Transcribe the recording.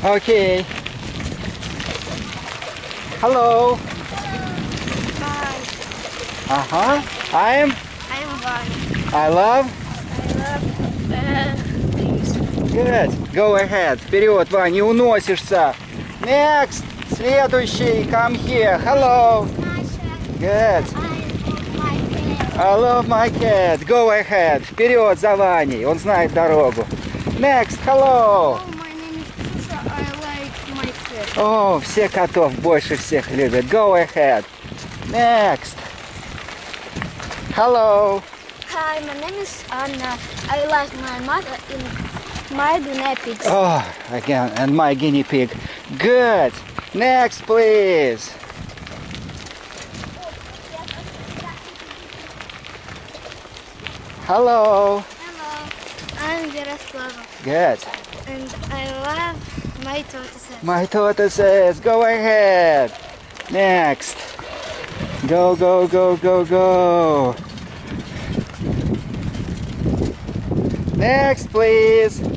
Okay. Hello. Hi. I'm Vanya. I love. I love things. Good. Go ahead. Вперед, Вань, не уносишься. Next. Следующий. Come here. Hello. Good. I love my cat. Go ahead. Вперед за Ваней. Он знает дорогу. Next. Hello. Oh, my name is Ksusha. I like my cat. О, все котов больше всех любят. Go ahead. Next. Hello. Hi, my name is Anna. I like my mother in my guinea pigs. Oh, again, and my guinea pig. Good. Next, please. Hello. Hello, I'm Yaroslava. Good. And I love my tortoises. My tortoises. Go ahead. Next. Go, go, go, go, go. Next, please.